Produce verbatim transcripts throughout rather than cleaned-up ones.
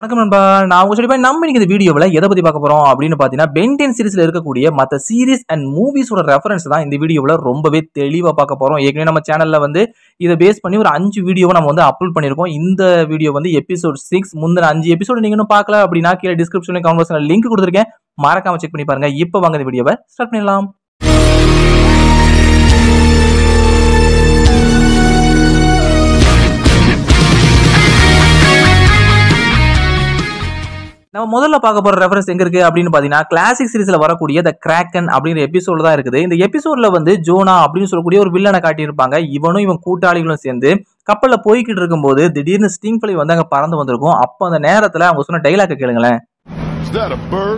வணக்கம் நண்பா, நான் உங்க சொல்லி நம்ம இன்னைக்கு இந்த வீடியோவில் எதை பற்றி பார்க்க போகிறோம் அப்படின்னு பார்த்தீங்கன்னா, பென் டென் சீரிஸில் இருக்கக்கூடிய மற்ற சீரிஸ் அண்ட் மூவிஸோட ரெஃபரன்ஸ் தான் இந்த வீடியோவில் ரொம்பவே தெளிவாக பார்க்க போகிறோம். ஏற்கனவே நம்ம சேனலில் வந்து இதை பேஸ் பண்ணி ஒரு அஞ்சு வீடியோவை நம்ம வந்து அப்லோட் பண்ணியிருக்கோம். இந்த வீடியோ வந்து எபிசோட் சிக்ஸ். முந்தின அஞ்சு எபிசோடு நீங்கள் இன்னும் பார்க்கல அப்படின்னா கீழே டிஸ்கிரிப்ஷனில் கமெண்ட் லிங்க் கொடுத்துருக்கேன், மறக்காம செக் பண்ணி பாருங்க. இப்போ வாங்க இந்த வீடியோவை ஸ்டார்ட் பண்ணலாம். நம்ம முதல்ல பார்க்க போற ரெஃபரன்ஸ் எங்க இருக்கு அப்படின்னு பாத்தீங்கன்னா, கிளாசிக் சீரிஸ்ல வரக்கூடிய த கிராக்கன் அப்படிங்கிற எபிசோட்ல தான் இருக்குது. இந்த எபிசோட்ல வந்து ஜோனா அப்படின்னு சொல்லக்கூடிய ஒரு வில்லனை காட்டியிருப்பாங்க. இவனும் இவன் கூட்டாளிகளும் சேர்ந்து கப்பல்ல போய்கிட்டு இருக்கும்போது திடீர்னு ஸ்டிங் ஃப்ளை வந்து அங்க பறந்து வந்திருக்கும். அப்ப அந்த நேரத்துல அவங்க சொன்ன டைலாக் கேளுங்களேன். Is that a bird?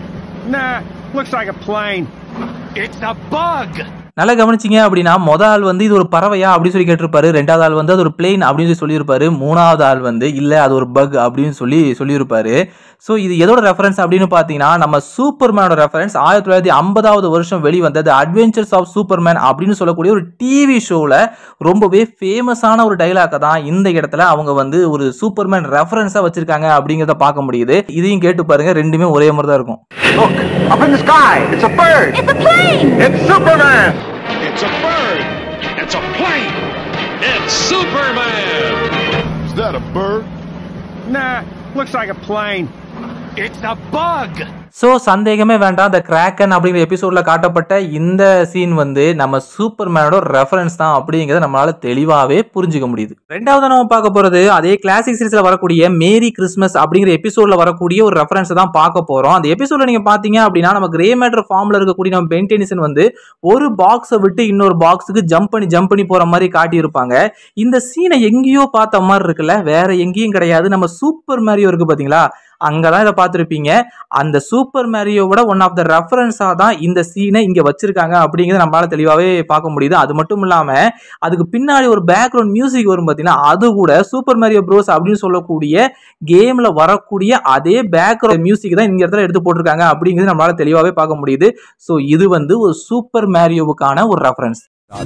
Nah, looks like a plane. It's a bug. நல்லா கவனிச்சிங்க அப்படின்னா, மொதல் ஆள் வந்து இது ஒரு பறவையா அப்படின்னு சொல்லி கேட்டிருப்பாரு. ரெண்டாவது ஆள் வந்து அது ஒரு பிளேன் அப்படின்னு சொல்லி சொல்லியிருப்பாரு. மூணாவது ஆள் வந்து இல்ல அது ஒரு பக் அப்படின்னு சொல்லி சொல்லியிருப்பாரு. ஸோ இது எதோட ரெஃபரன்ஸ் அப்படின்னு பார்த்தீங்கன்னா, நம்ம சூப்பர்மேனோட ரெஃபரன்ஸ் ஆயிரத்தி தொள்ளாயிரத்தி ஐம்பதாவது வருஷம் வெளிவந்த தி அட்வென்ச்சர்ஸ் ஆஃப் சூப்பர்மேன் அப்படின்னு சொல்லக்கூடிய ஒரு டிவி ஷோவில் ரொம்பவே ஃபேமஸான ஒரு டைலாக்கை தான் இந்த இடத்துல அவங்க வந்து ஒரு சூப்பர்மேன் ரெஃபரன்ஸாக வச்சிருக்காங்க அப்படிங்கிறத பார்க்க முடியுது. இதையும் கேட்டு பாருங்க, ரெண்டுமே ஒரே மாதிரி தான் இருக்கும். Look, up in the sky. It's a bird. It's a plane. It's Superman. It's a bird. It's a plane. It's Superman. Is that a bird? Nah, looks like a plane. It's a bug. So சந்தேகமே வேண்டாம், இந்த Kraken அப்படிங்கிற எபிசோட்ல காட்டப்பட்ட இந்த scene வந்து நம்ம சூப்பர்மேனோட reference தான் அப்படிங்கிறத நம்மளால தெளிவாகவே புரிஞ்சுக்க முடியுது. ரெண்டாவது நம்ம பார்க்க போறது அதே கிளாசிக் சீரிஸ்ல வரக்கூடிய மேரி கிறிஸ்மஸ் அப்படிங்கிற எபிசோட்ல வரக்கூடிய ஒரு ரெஃபரன்ஸ் தான் பார்க்க போறோம். அந்த எபிசோட்ல நீங்க பாத்தீங்க அப்படின்னா, நம்ம கிரே மேட்டர் ஃபார்ம்ல இருக்கக்கூடிய நம்ம பென் டென்னிசன் வந்து ஒரு பாக்ஸை விட்டு இன்னொரு பாக்ஸுக்கு ஜம்ப் பண்ணி ஜம்ப் பண்ணி போற மாதிரி காட்டியிருப்பாங்க. இந்த சீனை எங்கேயோ பார்த்த மாதிரி இருக்குல்ல, வேற எங்கேயும் கிடையாது, நம்ம சூப்பர் மேரியோ இருக்கு பாத்தீங்களா, அங்கதான் இதை பார்த்துருப்பீங்க. அந்த சூப்பர் மேரியோவோட ஒன் ஆஃப் த ரெஃபரன்ஸா தான் இந்த சீனை இங்க வச்சிருக்காங்க அப்படிங்கிறத நம்மளால தெளிவாகவே பார்க்க முடியுது. அது மட்டும் இல்லாம அதுக்கு பின்னாடி ஒரு பேக்ரவுண்ட் மியூசிக் வரும் பார்த்தீங்கன்னா, அது கூட சூப்பர் மேரியோ ப்ரோஸ் அப்படின்னு சொல்லக்கூடிய கேம்ல வரக்கூடிய அதே பேக்ரவுண்ட் மியூசிக் தான் இந்த இடத்துல எடுத்து போட்டிருக்காங்க அப்படிங்கிறது நம்மளால தெளிவாகவே பார்க்க முடியுது. ஸோ இது வந்து ஒரு சூப்பர் மேரியோவுக்கான ஒரு ரெஃபரன்ஸ்.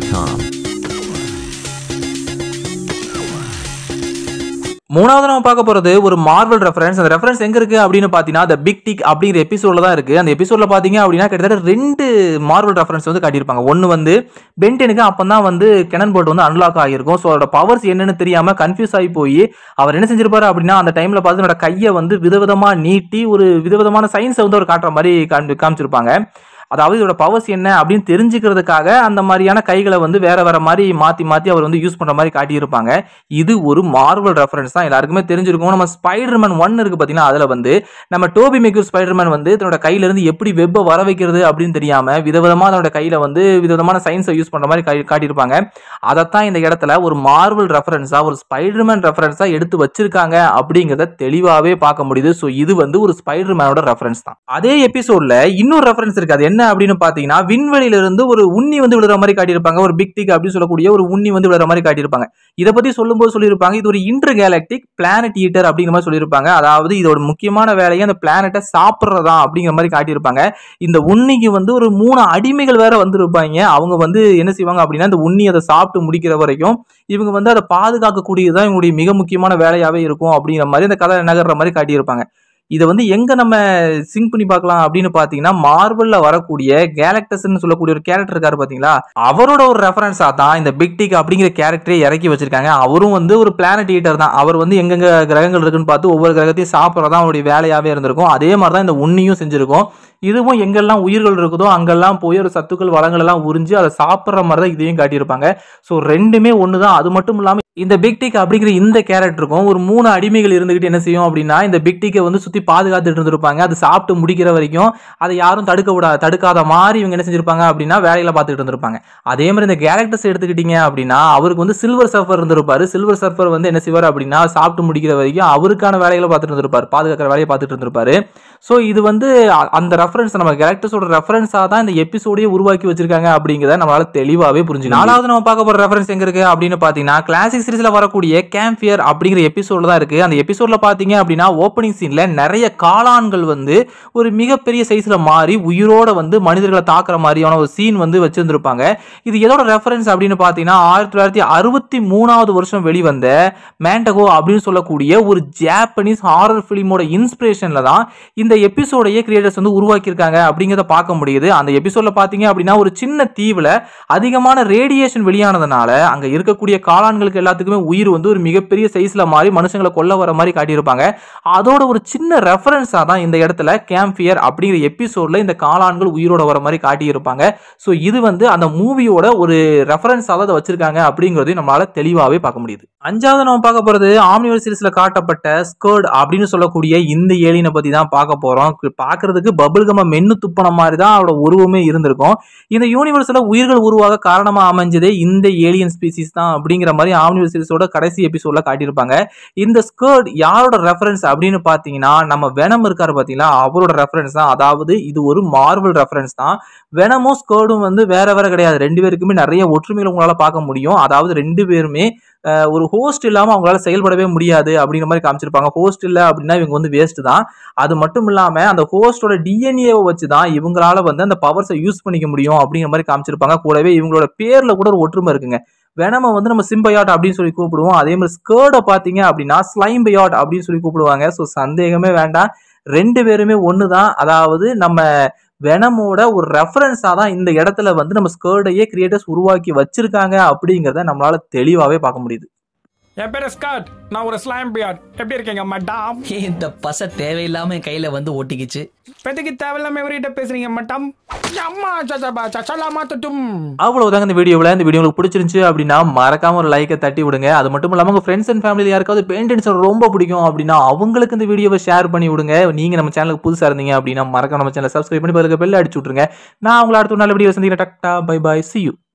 மூணாவது நம்ம பார்க்க போறது ஒரு மார்வல் ரெஃபரன்ஸ். அந்த ரெஃபரன்ஸ் எங்க இருக்கு அப்படின்னு பாத்தீங்கன்னா, தி பிக் டிக் அப்படிங்கிற எபிசோட்ல தான் இருக்கு. அந்த எபிசோட்ல பாத்தீங்க அப்படின்னா கிட்டத்தட்ட ரெண்டு மார்வல் ரெஃபரன்ஸ் வந்து காட்டியிருப்பாங்க. ஒன்னு வந்து பென் டெனுக்கு அப்பதான் வந்து கெனன் போல்ட் வந்து அன்லாக் ஆகியிருக்கும். ஸோ அதோட பவர்ஸ் என்னன்னு தெரியாம கன்ஃபியூஸ் ஆகி போய் அவர் என்ன செஞ்சிருப்பாரு அப்படின்னா, அந்த டைம்ல பார்த்து என்னோட கையை வந்து விதவிதமா நீட்டி ஒரு விதவிதமான சயின்ஸை வந்து அவர் காட்டுற மாதிரி காமிச்சிருப்பாங்க. அதாவது இதோட பவர்ஸ் என்ன அப்படின்னு தெரிஞ்சுக்கிறதுக்காக அந்த மாதிரியான கைகளை வந்து வேற வேற மாதிரி மாத்தி மாத்தி அவர் வந்து யூஸ் பண்ற மாதிரி காட்டியிருப்பாங்க. இது ஒரு மார்வல் ரெஃபரன்ஸ் தான், எல்லாருக்குமே தெரிஞ்சிருக்கும். நம்ம ஸ்பைடர்மேன் ஒன் இருக்கு பாத்தீங்கன்னா, அதுல வந்து நம்ம டோபி மேக்யூர் ஸ்பைடர்மேன் வந்து தன்னோட கையில இருந்து எப்படி வெப்ப வர வைக்கிறது அப்படின்னு தெரியாம விதவிதமா தன்னோட கையில வந்து விதவிதமான சயின்ஸை யூஸ் பண்ற மாதிரி காட்டியிருப்பாங்க. அதைத்தான் இந்த இடத்துல ஒரு மார்வல் ரெஃபரன்ஸா ஒரு ஸ்பைடர்மேன் ரெஃபரன்ஸா எடுத்து வச்சிருக்காங்க அப்படிங்கிறத தெளிவாவே பார்க்க முடியுது. ஸோ இது வந்து ஒரு ஸ்பைடர்மேனோட ரெஃபரன்ஸ் தான். அதே எபிசோட்ல இன்னொரு ரெஃபரன்ஸ் இருக்கு. அது என்ன அப்படின்னு பாத்தீங்கன்னா, விண்வெளியில இருந்து ஒரு உண்ணி வந்து விழுற மாதிரி காட்டியிருப்பாங்க. ஒரு பிக் டிக் அப்படின்னு சொல்லக்கூடிய ஒரு உண்ணி வந்து விழுற மாதிரி காட்டியிருப்பாங்க. இதை பத்தி சொல்லும்போது சொல்லியிருப்பாங்க, இது ஒரு இன்டர் கேலக்டிக் பிளானட் ஈட்டர் அப்படிங்கிற மாதிரி சொல்லியிருப்பாங்க. அதாவது இதோட முக்கியமான வேலையை அந்த பிளானட்டை சாப்பிட்றதா அப்படிங்கிற மாதிரி காட்டியிருப்பாங்க. இந்த உண்ணிக்கு வந்து ஒரு மூணு அடிமைகள் வேற வந்துருப்பாங்க. அவங்க வந்து என்ன செய்வாங்க அப்படின்னா, இந்த உண்ணி அதை சாப்பிட்டு முடிக்கிற வரைக்கும் இவங்க வந்து அதை பாதுகாக்கக்கூடியதுதான் இவங்களுடைய மிக முக்கியமான வேலையாவே இருக்கும் அப்படிங்கிற மாதிரி அந்த கதை நகர்ற மாதிரி காட்டியிருப்பாங்க. இதை வந்து எங்க நம்ம சிங்க் பண்ணி பார்க்கலாம் அப்படின்னு பாத்தீங்கன்னா, மார்வல்ல வரக்கூடிய கேலக்டஸ்ன்னு சொல்லக்கூடிய ஒரு கேரக்டர் இருக்காரு பாத்தீங்களா, அவரோட ஒரு ரெஃபரன்ஸா தான் இந்த பிக் டிக் அப்படிங்கிற கேரக்டரை இறக்கி வச்சிருக்காங்க. அவரும் வந்து ஒரு பிளானட் ஈட்டர் தான். அவர் வந்து எங்கெங்க கிரகங்கள் இருக்குன்னு பார்த்து ஒவ்வொரு கிரகத்தையும் சாப்பிட்றதா அவருடைய வேலையாவே இருந்திருக்கும். அதே மாதிரிதான் இந்த உண்ணியும் செஞ்சிருக்கும். இதுவும் எங்கெல்லாம் உயிர்கள் இருக்குதோ அங்கெல்லாம் போய் ஒரு சத்துக்கள் வளங்கள் எல்லாம் உறிஞ்சு அதை சாப்பிட்ற மாதிரி தான் இதையும் காட்டியிருப்பாங்க. ஸோ ரெண்டுமே ஒன்று தான். அது மட்டும் இல்லாமல் இந்த பிக் டிக் அப்படிங்கிற இந்த கேரக்டருக்கும் ஒரு மூணு அடிமைகள் இருந்துகிட்டு என்ன செய்யும் அப்படின்னா, இந்த பிக் டிக்கை வந்து சுற்றி பாதுகாத்துட்டு இருந்திருப்பாங்க. அது சாப்பிட்டு முடிக்கிற வரைக்கும் அதை யாரும் தடுக்க விடாது தடுக்காத மாதிரி இவங்க என்ன செஞ்சிருப்பாங்க அப்படின்னா வேலையில பார்த்துட்டு இருந்திருப்பாங்க. அதே மாதிரி இந்த கேரக்டர்ஸ் எடுத்துக்கிட்டீங்க அப்படின்னா, அவருக்கு வந்து சில்வர் சர்ஃபர் இருந்திருப்பாரு. சில்வர் சர்ஃபர் வந்து என்ன செய்வார் அப்படின்னா, சாப்பிட்டு முடிக்கிற வரைக்கும் அவருக்கான வேலைகளை பார்த்துட்டு இருந்திருப்பாரு, பாதுகாக்கிற வேலையை பார்த்துட்டு இருந்திருப்பாரு. ஸோ இது வந்து அந்த ரெஃபரன்ஸ், நம்ம கேரக்டர்ஸோட ரெஃபரன்ஸா தான் இந்த எபிசோடையே உருவாக்கி வச்சிருக்காங்க அப்படிங்கறத நம்மளால தெளிவாவே புரிஞ்சுக்கலாம். நாலாவது நம்ம பார்க்க போற ரெஃபரன்ஸ் எங்க இருக்கு அப்படின்னு பாத்தீங்கன்னா, கிளாசிக் சீரிஸ்ல வரக்கூடிய கேம்ப் ஃபயர் அப்படிங்கிற எபிசோட்ல தான் இருக்கு. அந்த எபிசோட்ல பாத்தீங்க அப்படின்னா ஓப்பனிங் சீன்ல நிறைய காளான்கள் வந்து ஒரு மிகப்பெரிய சைஸ்ல மாறி உயிரோட வந்து மனிதர்களை தாக்குற மாதிரியான ஒரு சீன் வந்து வச்சிருந்திருப்பாங்க. இது எதோட ரெஃபரன்ஸ் அப்படின்னு பாத்தீங்கன்னா, ஆயிரத்தி தொள்ளாயிரத்தி அறுபத்தி மூணாவது வருஷம் வெளிவந்த மேண்டகோ அப்படின்னு சொல்லக்கூடிய ஒரு ஜாப்பனீஸ் ஹாரர் பிலிமோட இன்ஸ்பிரேஷன்ல தான் இந்த எபிசோடையே கிரியேட்டர்ஸ் வந்து உருவாக்கியிருக்காங்க அப்படிங்கிறத பார்க்க முடியுது. அந்த எபிசோட்ல பாத்தீங்க அப்படின்னா, ஒரு சின்ன தீவுல அதிகமான ரேடியேஷன் வெளியானதுனால அங்க இருக்கக்கூடிய காளான்களுக்கு எல்லாத்துக்குமே உயிர் வந்து ஒரு மிகப்பெரிய சைஸ்ல மாறி மனுஷங்களை கொல்ல வர மாதிரி காட்டியிருப்பாங்க. அதோட ஒரு சின்ன ரெஃபரன்ஸா தான் இந்த இடத்துல கேம்ப் ஃபயர் அப்படிங்கிற எபிசோட்ல இந்த காளான்கள் உயிரோட வர மாதிரி காட்டியிருப்பாங்க. ஸோ இது வந்து அந்த மூவியோட ஒரு ரெஃபரன்ஸா தான் வச்சிருக்காங்க அப்படிங்கிறதையும் நம்மளால தெளிவாகவே பார்க்க முடியுது. அஞ்சாவது நம்ம பார்க்க போறது ஆம்னிவர்ஸ் சீரிஸ்ல காட்டப்பட்ட ஸ்கர்ட் அப்படின்னு சொல்லக்கூடிய இந்த ஏலியனை பத்தி தான் பார்க்க போறோம். பார்க்கிறதுக்கு பபிள்கம மென்னு துப்பன மாதிரி தான் அவரோட உருவமே இருந்திருக்கும். இந்த யூனிவர்ஸ்ல உயிர்கள் உருவாக காரணமா அமைஞ்சதே இந்த ஏலியன் ஸ்பீசிஸ் தான் அப்படிங்கிற மாதிரி ஆம்னிவர்ஸ் சீரிஸோட கடைசி எபிசோட்ல காட்டியிருப்பாங்க. இந்த ஸ்கர்ட் யாரோட ரெஃபரன்ஸ் அப்படின்னு பாத்தீங்கன்னா, நம்ம வெனம் இருக்காரு பாத்தீங்களா, அவரோட ரெஃபரன்ஸ் தான். அதாவது இது ஒரு மார்வல் ரெஃபரன்ஸ் தான். வெனமும் ஸ்கர்டும் வந்து வேற வேற கிடையாது. ரெண்டு பேருக்குமே நிறைய ஒற்றுமைகளை உங்களால பார்க்க முடியும். அதாவது ரெண்டு பேருமே ஒரு ஹோஸ்ட் இல்லாம அவங்களால செயல்படவே முடியாது அப்படிங்கிற மாதிரி காமிச்சிருப்பாங்க. ஹோஸ்ட் இல்ல அப்படின்னா இவங்க வந்து வேஸ்ட் தான். அது மட்டும் இல்லாம அந்த ஹோஸ்டோட டிஎன்ஏவை வச்சுதான் இவங்களால வந்து அந்த பவர்ஸை யூஸ் பண்ணிக்க முடியும் அப்படிங்கிற மாதிரி காமிச்சிருப்பாங்க. கூடவே இவங்களோட பேர்ல கூட ஒரு ஒற்றுமை இருக்குங்க. வெனம வந்து நம்ம சிம்பயாட் அப்படின்னு சொல்லி கூப்பிடுவோம். அதே மாதிரி ஸ்கர்ட பாத்தீங்க அப்படின்னா ஸ்லைம்பயாட் அப்படின்னு சொல்லி கூப்பிடுவாங்க. ஸோ சந்தேகமே வேண்டாம், ரெண்டு பேருமே ஒண்ணுதான். அதாவது நம்ம வெனமோட ஒரு ரெஃபரன்ஸா தான் இந்த இடத்துல வந்து நம்ம ஸ்கர்டையே கிரியேட்டர்ஸ் உருவாக்கி வச்சிருக்காங்க அப்படிங்கிறத நம்மளால தெளிவாவே பார்க்க முடியுது. என் பேரு ஸ்கர்ட், நான் ஒரு ஸ்லாம் பியாட். எப்படி இருக்கீங்க மேடம்? இந்த பச தேவையில்லாம என் கையில வந்து ஒட்டிக்கிச்சு. பெத்துக்கு தேவையில்லாம எவரிட்ட பேசுறீங்க மேடம்? அம்மா சச்சபா சச்சலாமா தட்டும். அவ்வளவுதாங்க இந்த வீடியோவில். இந்த வீடியோ உங்களுக்கு பிடிச்சிருந்துச்சு அப்படின்னா மறக்காம ஒரு லைக்கை தட்டி விடுங்க. அது மட்டும் இல்லாமல் உங்க ஃப்ரெண்ட்ஸ் அண்ட் ஃபேமிலி யாருக்காவது பெயிண்டிங்ஸ் ரொம்ப பிடிக்கும் அப்படின்னா அவங்களுக்கு இந்த வீடியோவை ஷேர் பண்ணி விடுங்க. நீங்க நம்ம சேனலுக்கு புதுசாக இருந்தீங்க அப்படின்னா மறக்காம நம்ம சேனலை சப்ஸ்கிரைப் பண்ணி பாருங்க, பெல் அடிச்சு விட்டுருங்க. நான் உங்களை அடுத்த நல்ல வீடியோ சந்திக்கிறேன். Tata bye bye, see you.